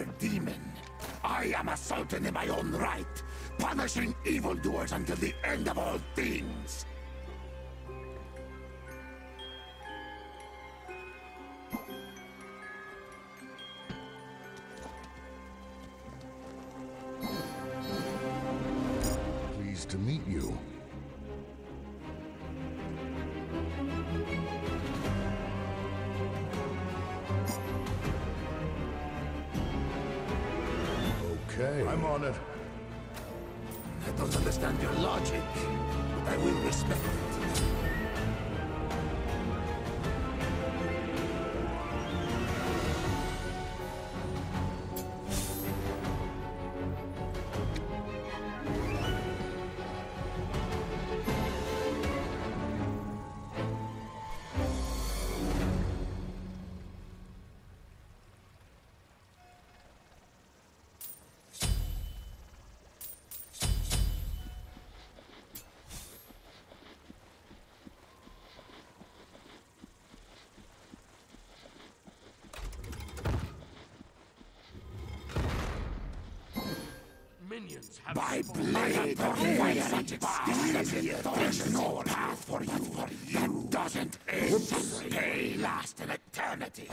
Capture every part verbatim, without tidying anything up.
mere demon. I am a sultan in my own right, punishing evildoers until the end of all things. Pleased to meet you. Okay. I'm on it. I don't understand your logic, but I will respect it. By blade or fire and steel, there's no path for you that doesn't end today, last an eternity.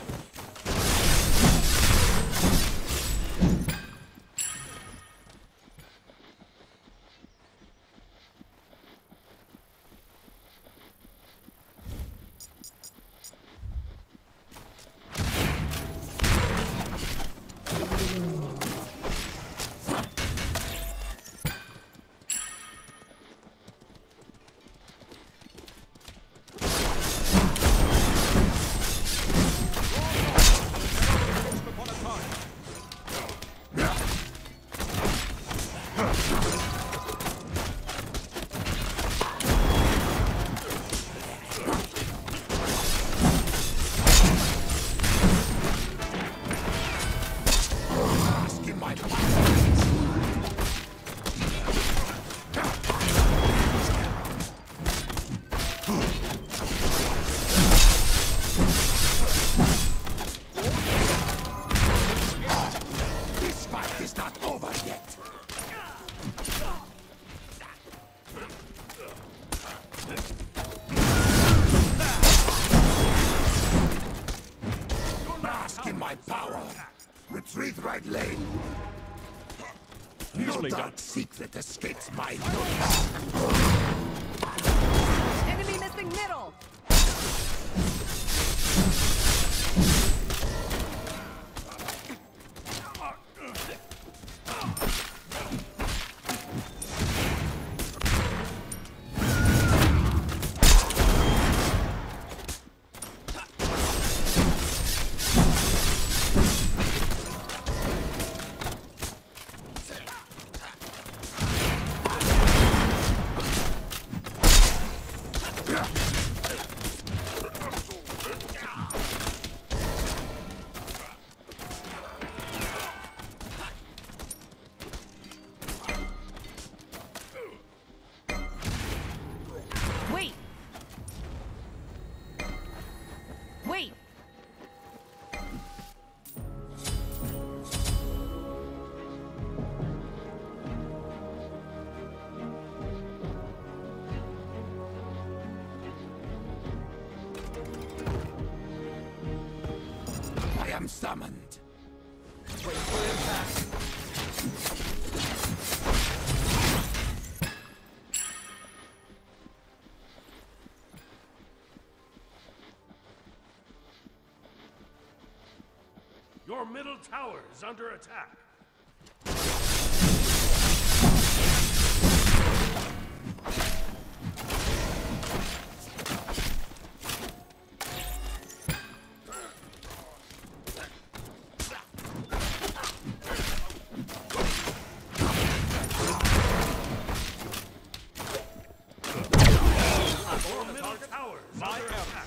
Retreat right lane. No dark secret escapes my notice. Enemy missing middle. Wait! I am summoned. Wait for impact. Your middle tower is under attack. Your middle tower is under attack.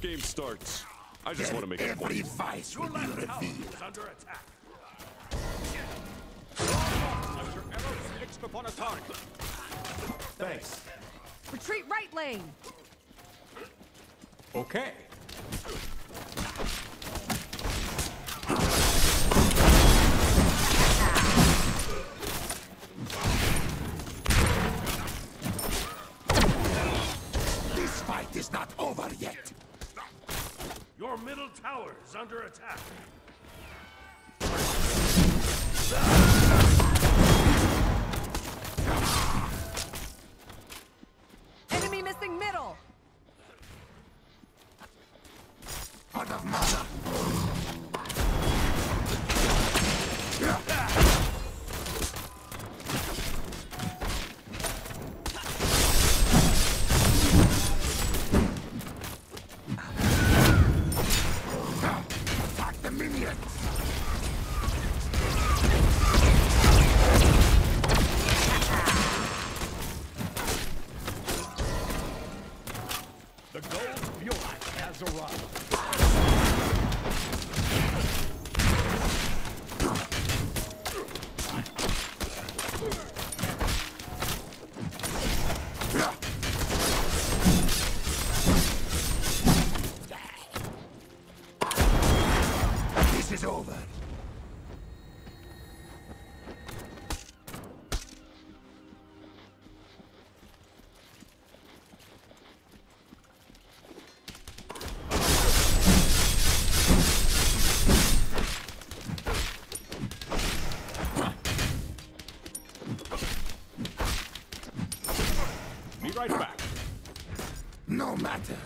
game starts, I just want to make a Every point. vice Your will be left tower revealed. is under attack. Your arrows fixed upon a target. Thanks. Retreat right lane. Okay. This fight is not over yet. Your middle tower is under attack. Enemy missing middle. Out of mana. Attack the minions. The gold Bjorn has arrived. This is over. Be right back. No matter.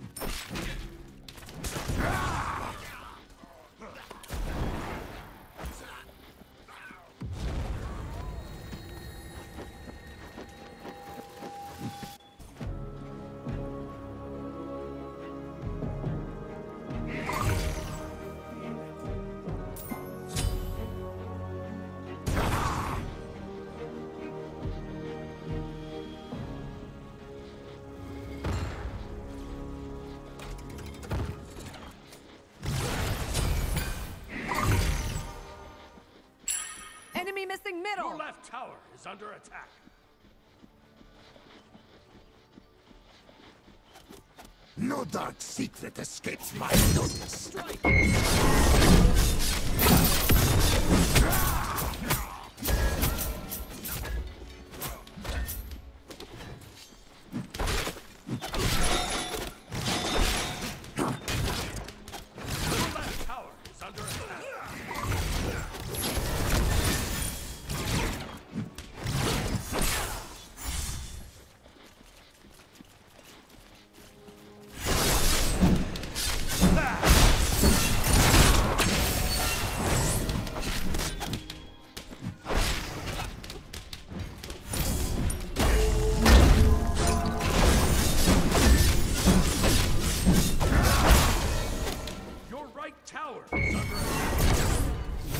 Enemy missing middle. Your left tower is under attack. No dark secret escapes my notice. Your left tower is under attack. Your right tower is under attack.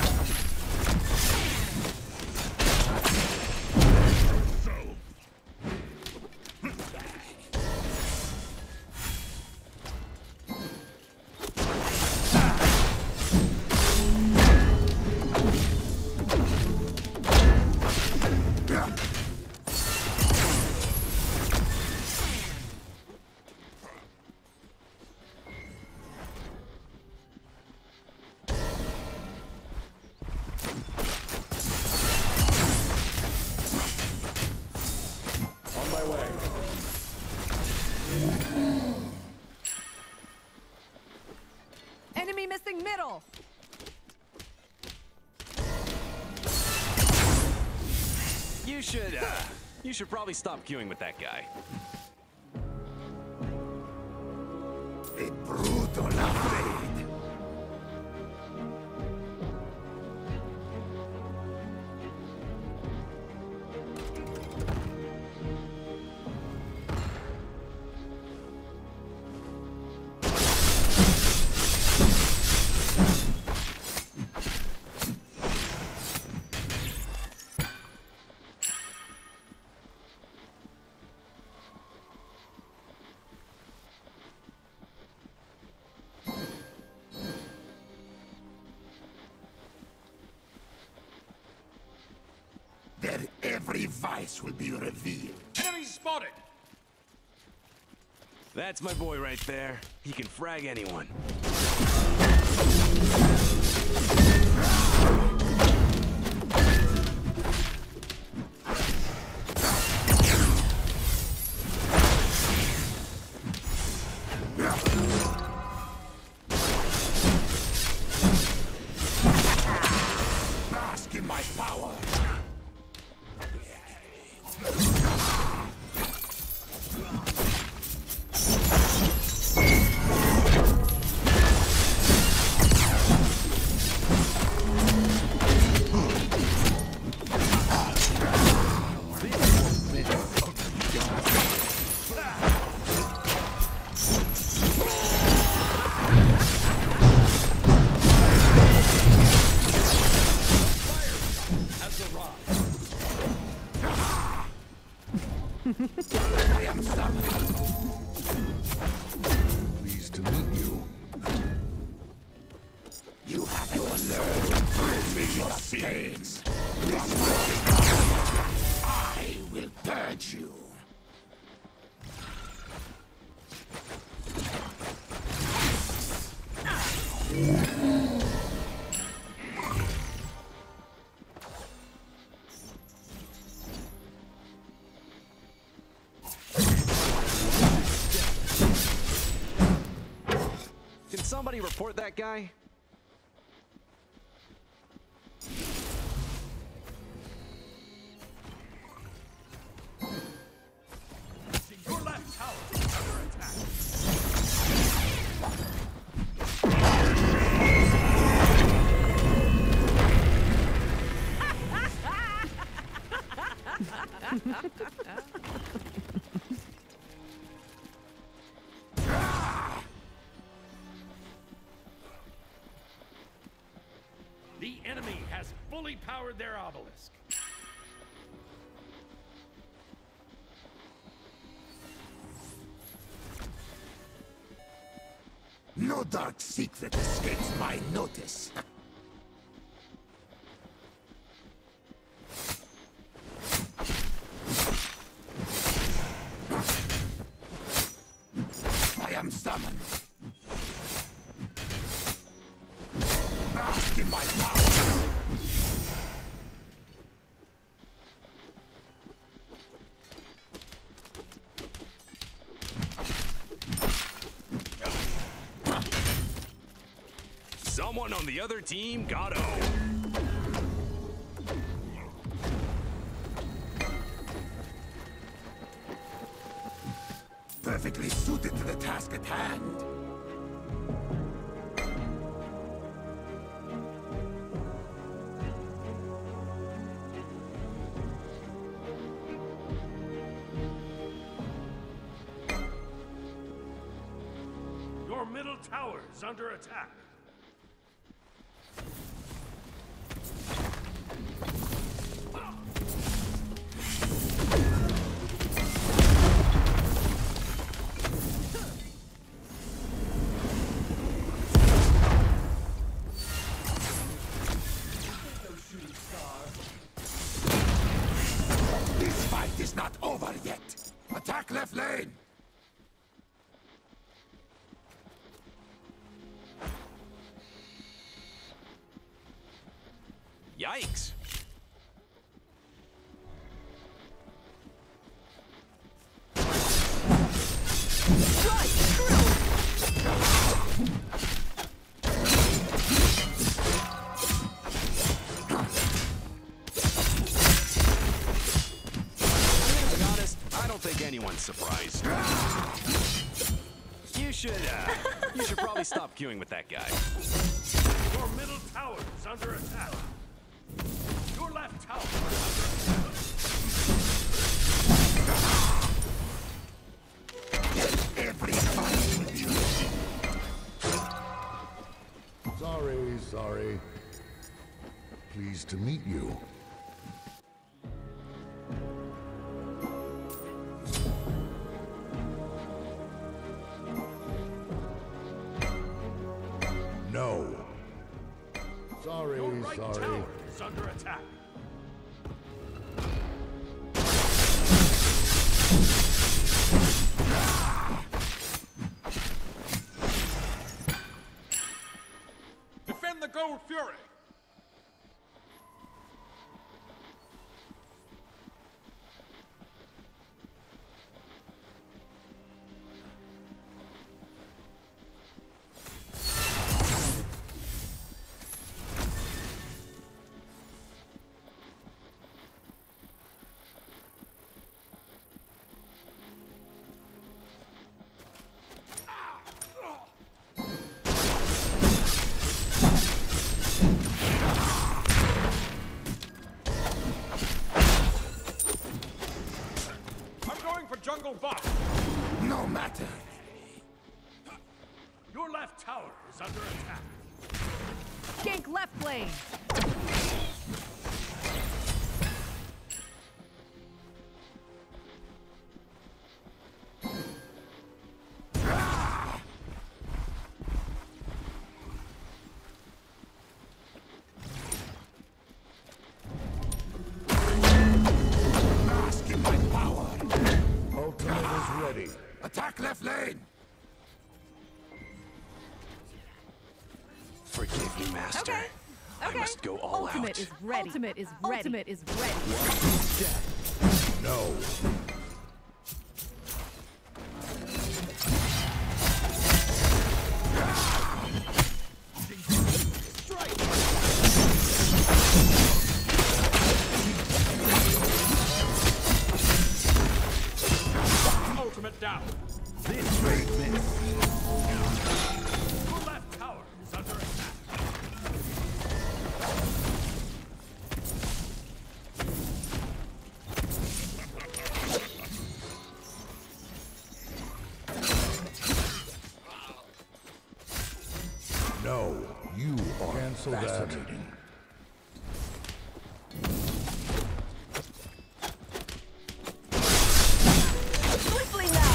On my way. Enemy missing middle. You should, uh, you should probably stop queuing with that guy. A brutal upgrade. Every vice will be revealed. Enemy spotted! That's my boy right there. He can frag anyone. Bask in my power. I am summoned. Pleased to meet you. You have to learn to prove me your stains. I will purge you. Can somebody report that guy? Your left tower is under attack. The enemy has fully powered their obelisk. No dark secret escapes my notice. I am summoned. Bask in my power. Someone on the other team got O. Perfectly suited to the task at hand. Your middle tower is under attack. This fight is not over yet. Attack left lane. Yikes. To be honest, I don't think anyone's surprised. You should, uh, you should probably stop queuing with that guy. Your middle tower is under attack. Your left tower is under attack. Every fight will be Sorry, sorry. Pleased to meet you. No. Sorry, Your right sorry. tower is under attack. fury! Jungle buff! No matter. Your left tower is under attack. Gank left lane. Attack left lane! Forgive me, Master. Okay. I Okay. must go all Ultimate out. is ready. Ultimate is ready. Ultimate is ready. No. Ultimate down. This great miss. Your left tower is under attack. No, you are Cancel fascinating. Swiftly now.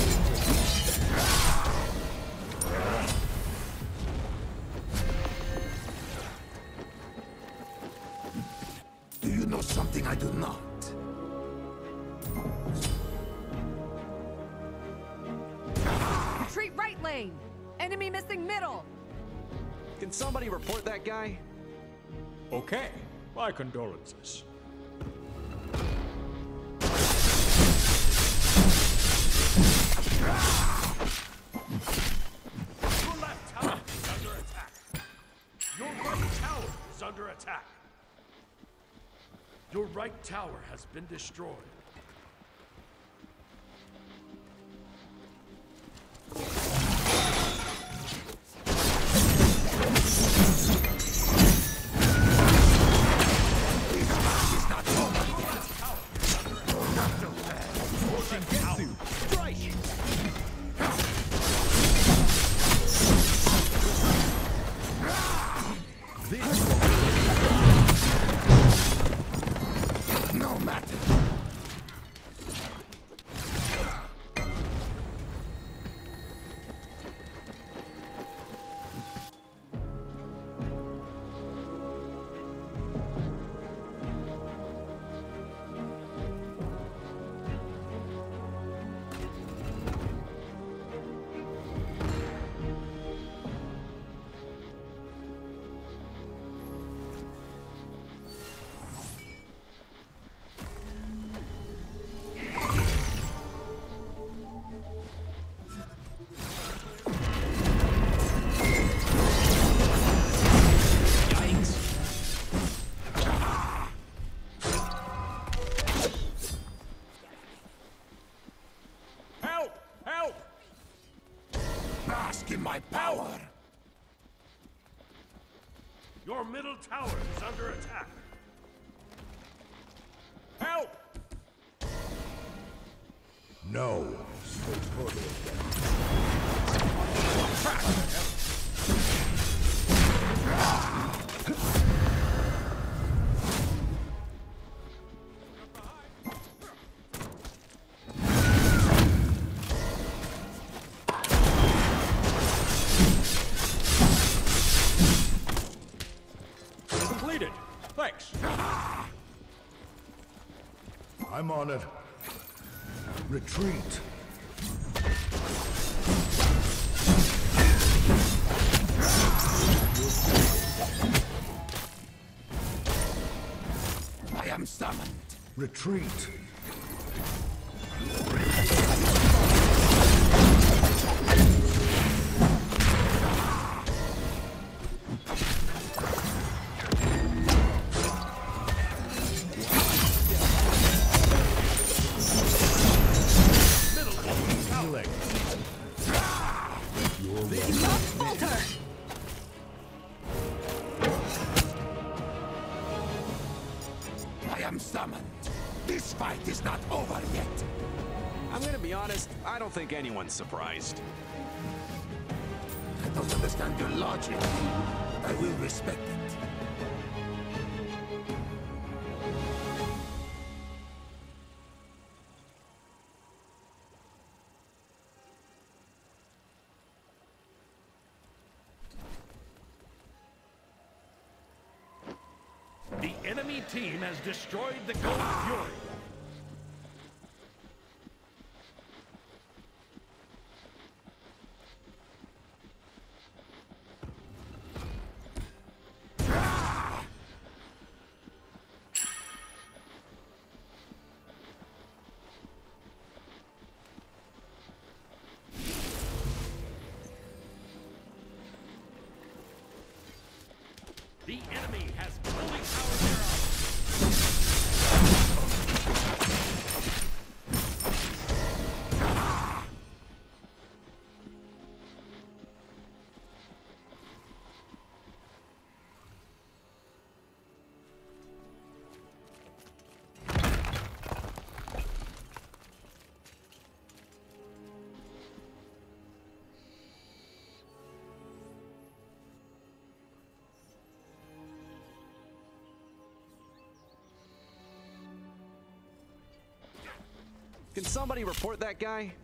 Do you know something I do not? Retreat right lane. Enemy missing middle. Can somebody report that guy? Okay, my condolences. Your left tower is under attack. Your right tower is under attack. Your right tower has been destroyed. No matter. Help! Help! Bask in my power! Your middle tower is under attack. Help! No. Completed. Thanks. I'm on it. Retreat. am summoned. Retreat. Healing. Your way. Falter! I am summoned. This fight is not over yet. I'm gonna be honest, I don't think anyone's surprised. I don't understand your logic, but I will respect it. The enemy team has destroyed the Gold Fury. The enemy has fully powered their armor. Can somebody report that guy?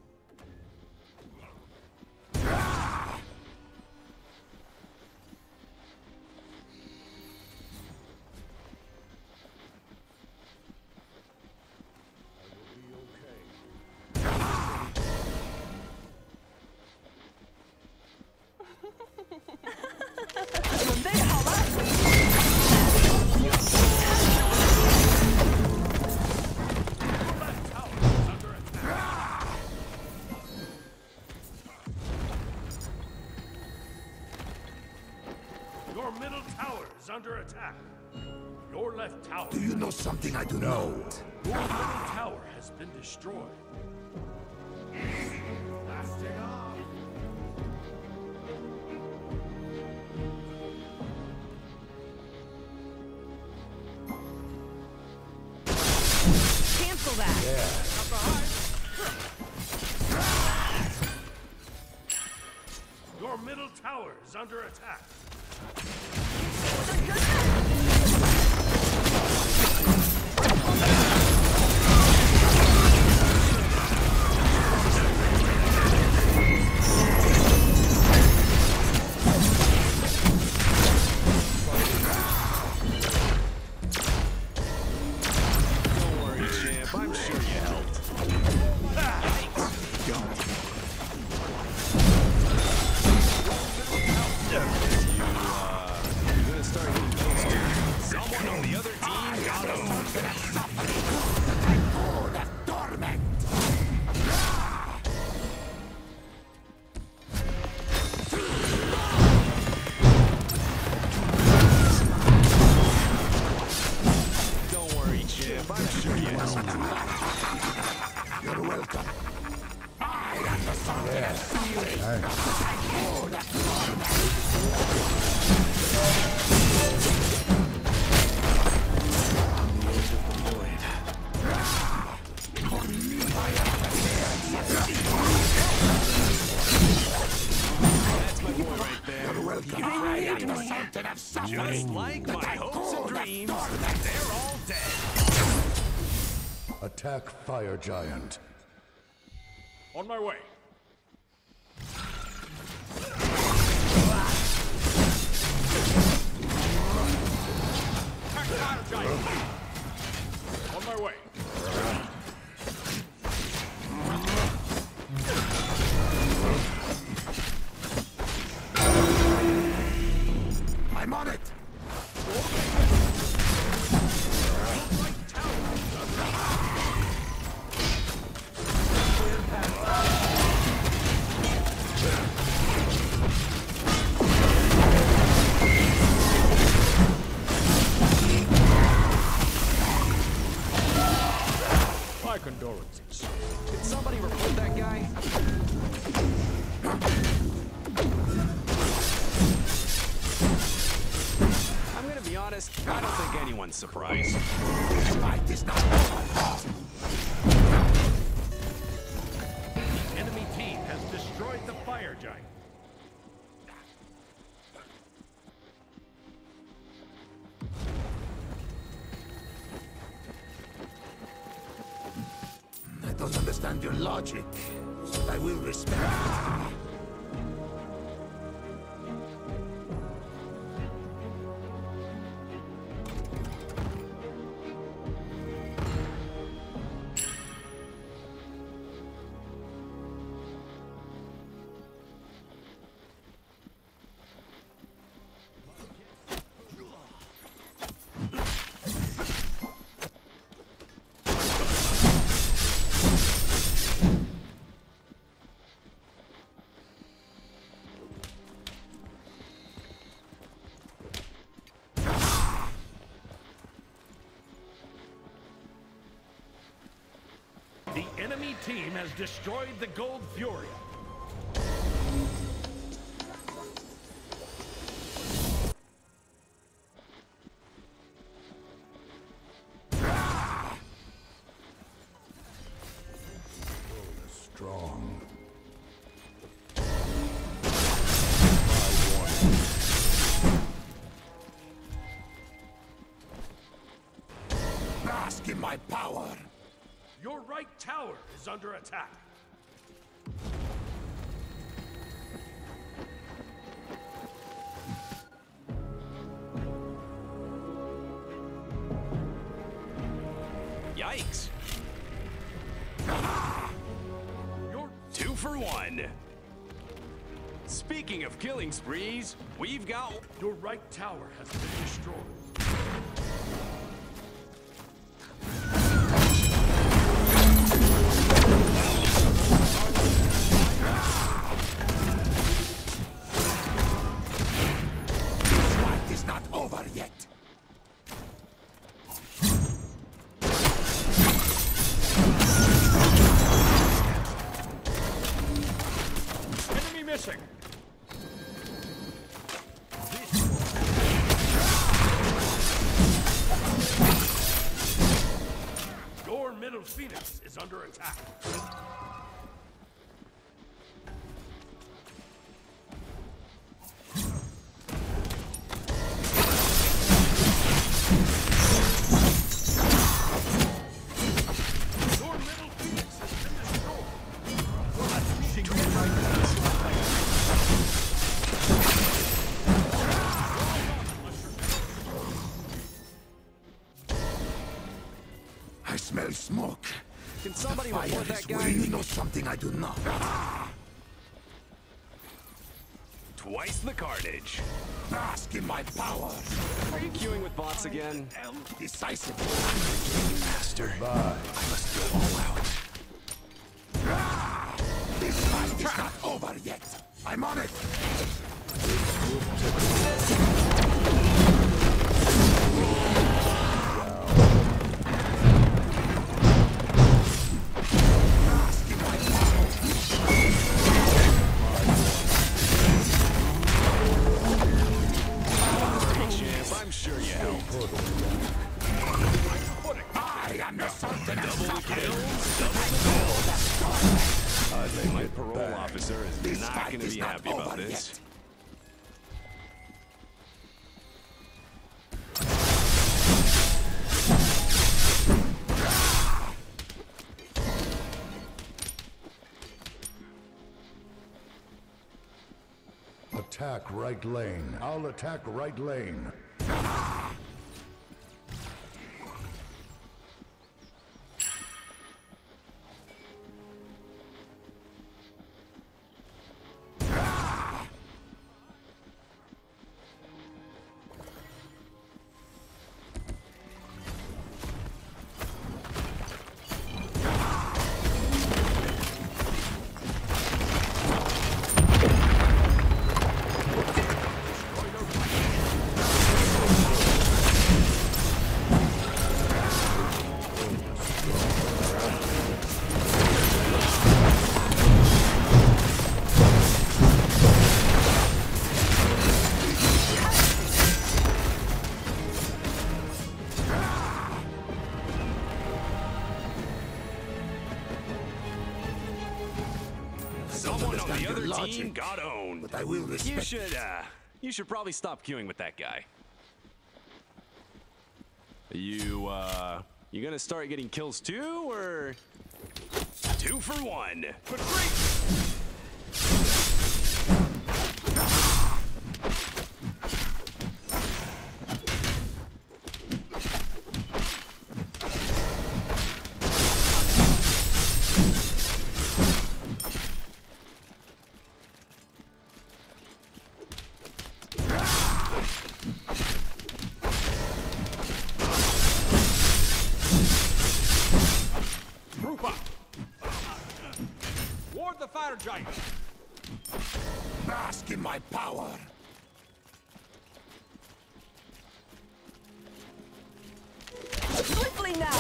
Your middle tower is under attack. Your left tower. Do you know something I do not? Your middle tower has been destroyed. Blasting off. Cancel that! Your middle tower is under attack. Don't worry, champ. I'm sure you helped. You, uh, you're gonna start getting close to someone on the other team got him. Oh, that torment! Don't worry, champ. I'm sure you helped. You're welcome. I am the son of Fury. Oh, that torment! That's my boy right there. You're welcome. I am the Sultan of Suffering. Just like my hopes and dreams, they're all dead. Attack Fire Giant. On my way. Attack Fire Giant. On my way. I'm on it. influences. Can somebody report that guy? I'm gonna be honest, I don't think anyone's surprised. This fight is not over. The enemy team has destroyed the fire giant. I don't understand your logic, but I will respect it. The enemy team has destroyed the Gold Fury. Strong. Bask in my power. Your right tower is under attack. Yikes. Your Two for one. Speaking of killing sprees, we've got... your right tower has been destroyed. This fight is not over yet. Enemy missing. Your middle Phoenix is under attack. Your middle Phoenix has been destroyed. I smell smoke. Can somebody Fire report is that guy? really know something I do not. Twice the carnage. Bask in my power. Are you queuing with bots again? Am decisive. Master. Bye. I must go all out. This fight is not over yet. I'm on it. Bask in my power. Hey, champ, I'm sure you helped. I am the Sultan of I think My it parole bad. officer is This not fight going to is be not happy about over this. yet. Attack right lane. I'll attack right lane. on the understand other your team logic, got owned. but I will You respect should, uh, you should probably stop queuing with that guy. You, uh, you gonna start getting kills too, or two for one? Retreat! Group up! Ward the fighter giant! bask in my power. Swiftly now!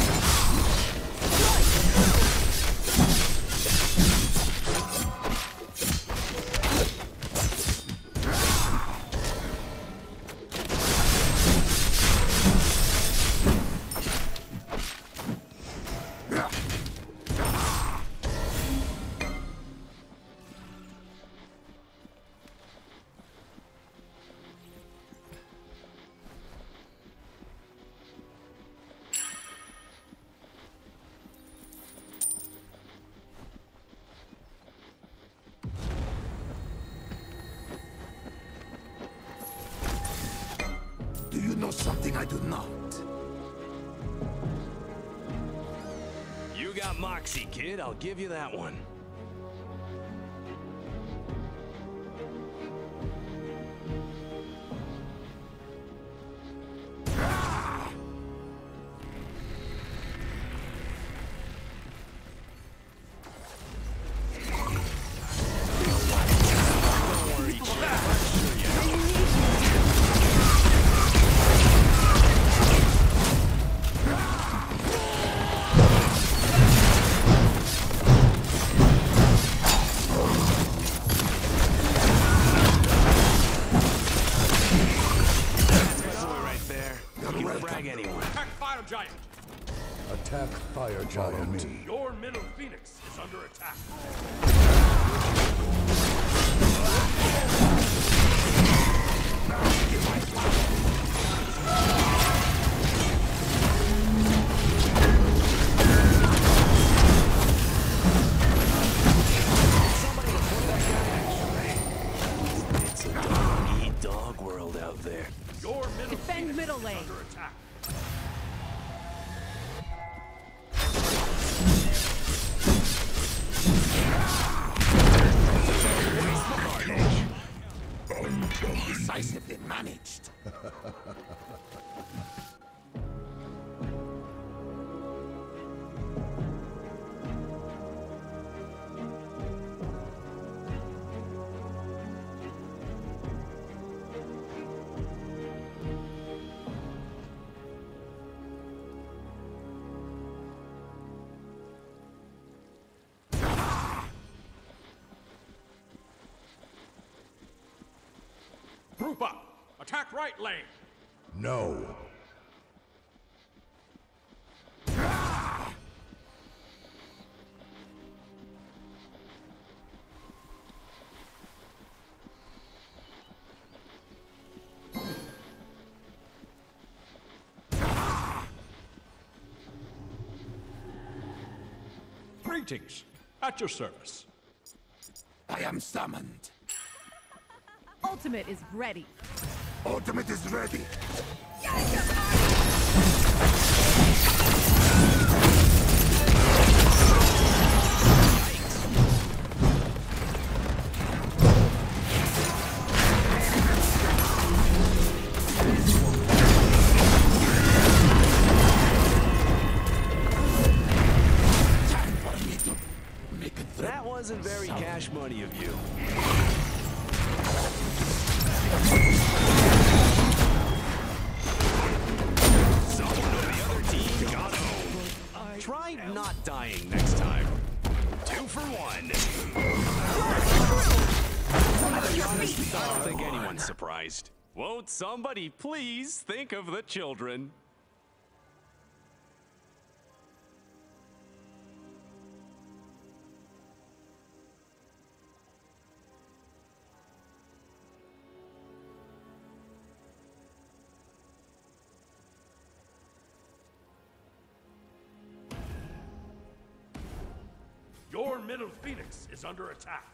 Do you know something I do not? You got moxie, kid. I'll give you that one. Attack fighter giant! Attack fire giant. Your middle phoenix is under attack. It's a dog-eat-dog world out there. Your middle Defend phoenix middle is lane. under attack. Decisively managed. Group up! Attack right lane! No. Greetings! At your service. I am summoned. Ultimate is ready. Ultimate is ready. Time for me to make it through. That wasn't very cash money of you. Someone on the other team got owned. Try not dying next time. Two for one. I don't think anyone's surprised. Won't somebody please think of the children? middle Phoenix is under attack.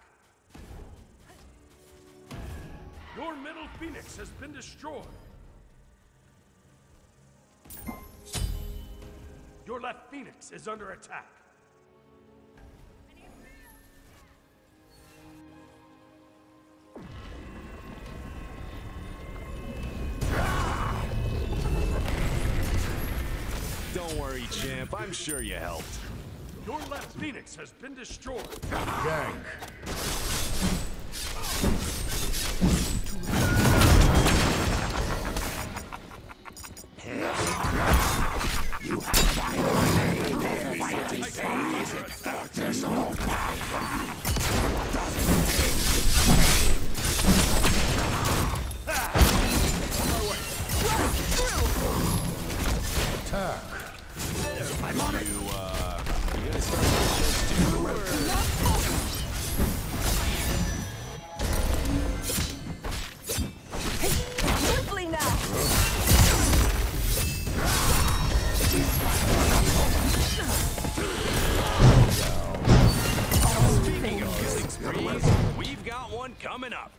Your middle Phoenix has been destroyed. Your left Phoenix is under attack. Don't worry, champ. I'm sure you helped. Your left Phoenix has been destroyed. Gank. You have violated their fighting phase. There's no Attack. I'm on it. You, uh, you gonna start with this too, or? Swiftly now! Speaking of killing sprees, we've got one coming up.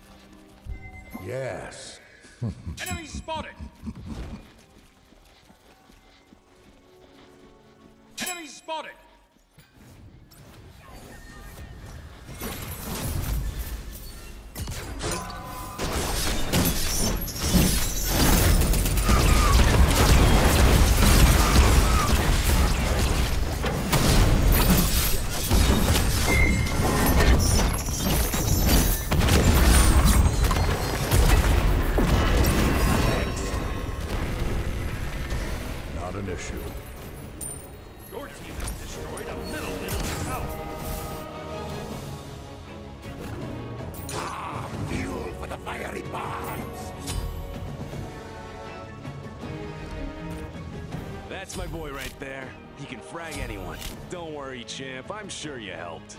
Yes. Enemy spotted. Enemy spotted. Not an issue. Your team has destroyed a middle enemy tower. Ah, fuel for the fiery bombs. That's my boy right there. He can frag anyone. Don't worry, champ. I'm sure you helped.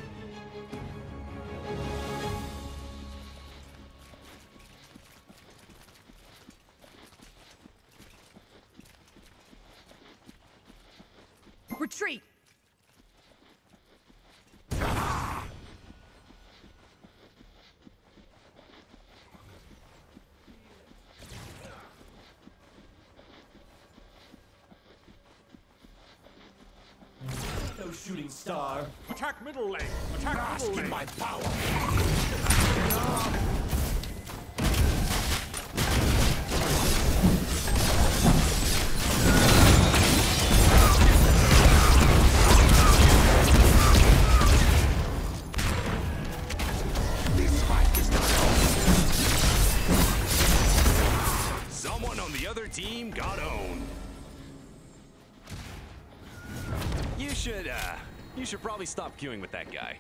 Retreat! No shooting star. Attack middle lane. Attack Bask middle in lane. my power. This fight is not over. Someone on the other team got owned. You should, uh, you should probably stop queuing with that guy.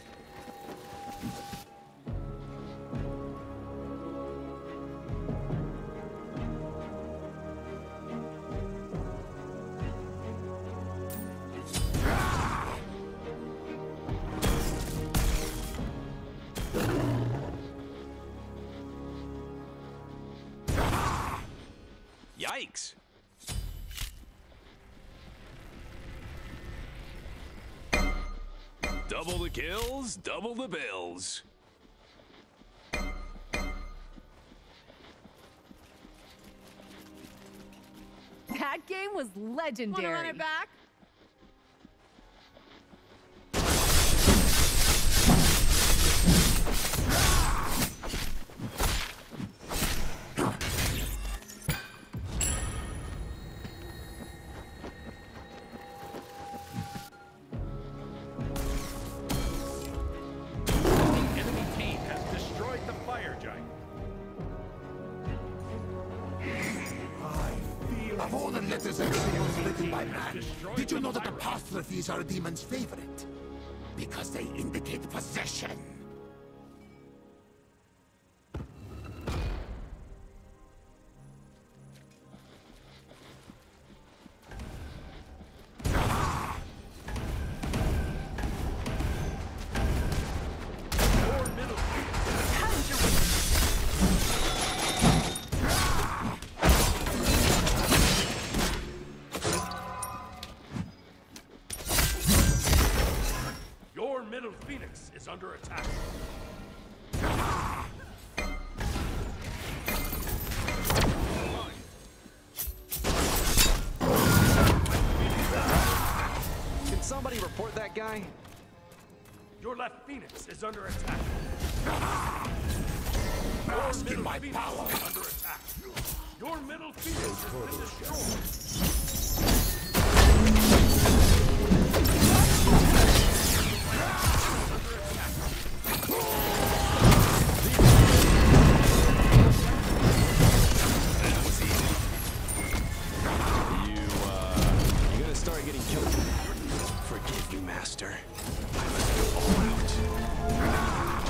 Yikes! Double the kills, double the bills. That game was legendary. Wanna run it back? The enemy team has destroyed the fire giant. Of all the letters and symbols written by man, did you know that apostrophes are a demon's favorite? Because they indicate possession. Your middle Your middle Phoenix is under attack. Can somebody report that guy? Your left Phoenix is under attack. Bask in my Phoenix power. is under attack. Your middle Phoenix has been destroyed. You, uh, you're gonna start getting killed. Forgive me, Master. I must go all out.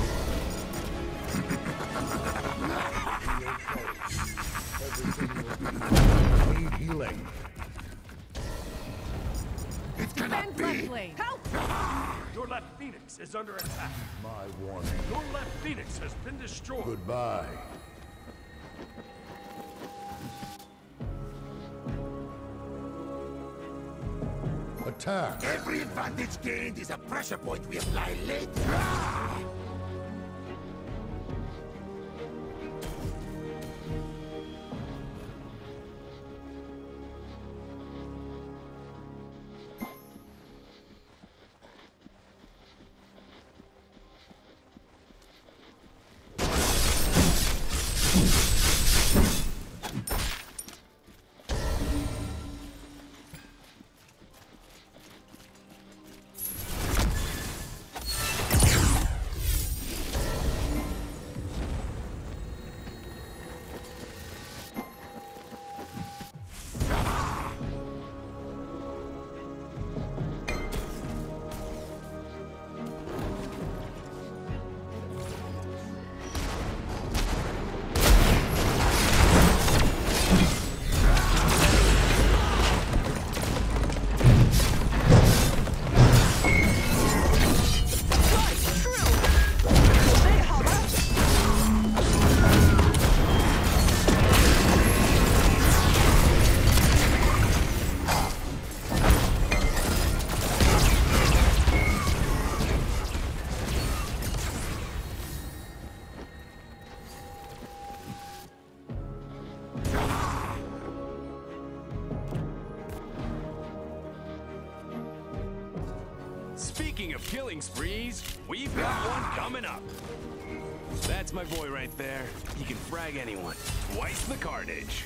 Need healing. It cannot Defend left be. lane. Help! Your left Phoenix is under attack. My warning. Your left Phoenix has been destroyed. Goodbye. Attack. Every advantage gained is a pressure point we apply later. Ah! Speaking of killing sprees, we've got one coming up. That's my boy right there. He can frag anyone. Twice the carnage.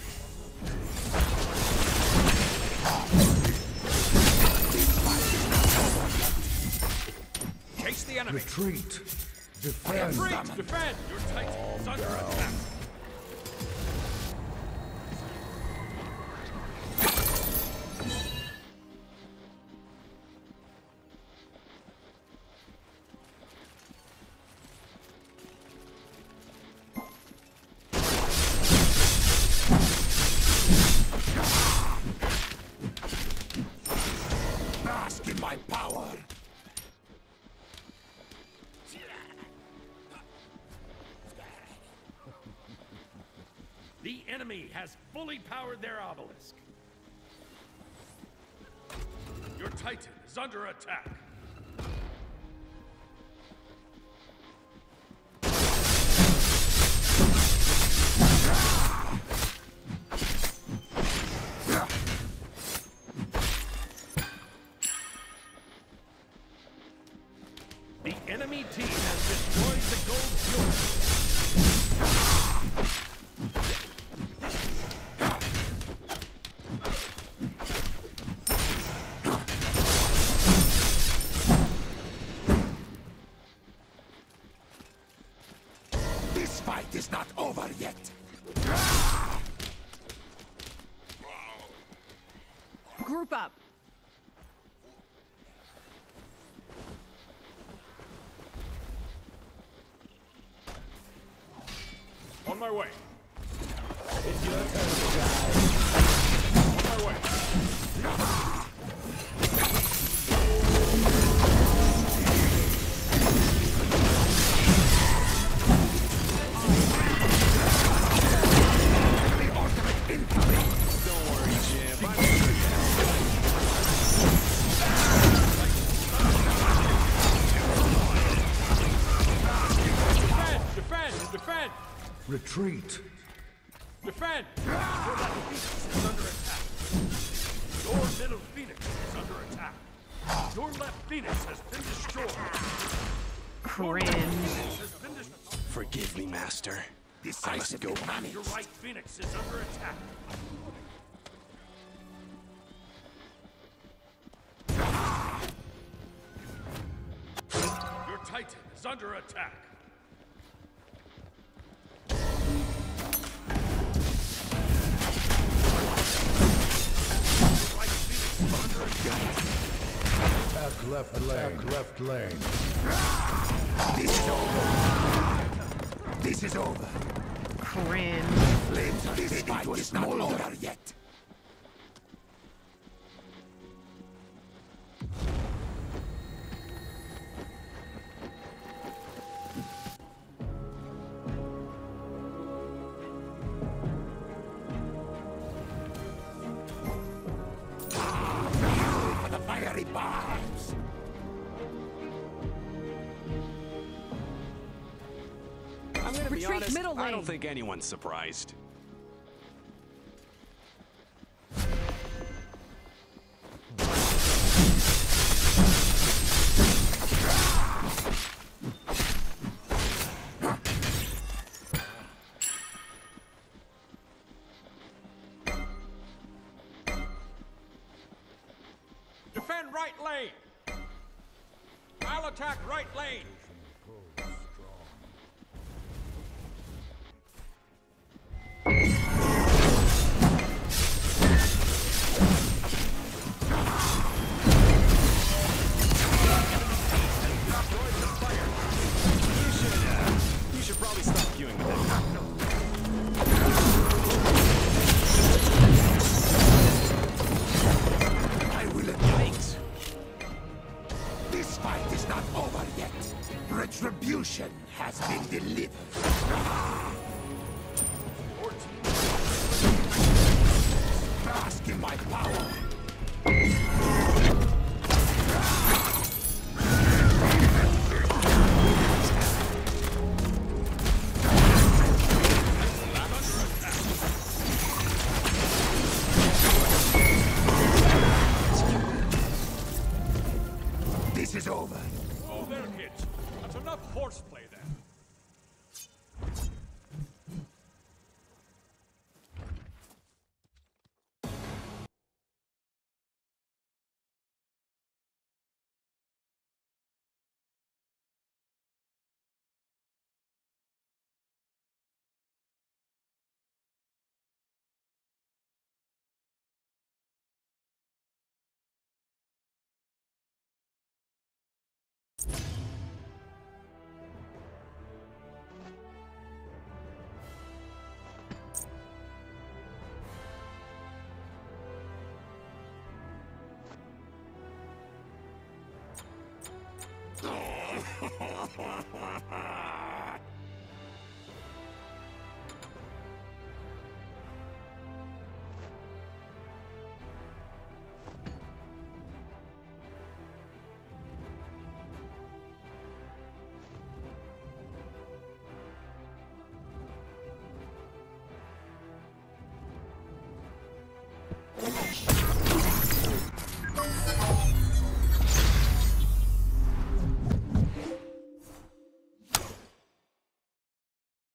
Chase the enemy. Retreat. Defend. Retreat! Defend! Your Titan is under attack. Bask in my power. The enemy has fully powered their obelisk. Your Titan is under attack. The enemy team has destroyed the gold jewel. This fight is not over yet. Group up. On my way. It's your turn, guys. On my way. Don't worry, Jim. I'm sure you have. Retreat. Defend! Your left phoenix is under attack. Your middle phoenix is under attack. Your left phoenix has been destroyed. Cringe. Has been destroyed. Forgive me, Master. I must go. Your right phoenix is under attack. Your Titan is under attack. Your right phoenix is under attack. Attack left lane. Attack left lane. This is over. This is over. Cringe. Flames are this fight is not over yet. For the fiery bombs. I'm gonna be Retreat honest, middle I lane. don't think anyone's surprised. Defend right lane. I'll attack right lane. You should probably stop queuing with that. I will Yikes! This fight is not over yet. Retribution has been delivered. Bask in my power. This is over. Oh, they're hit. That's enough horseplay then.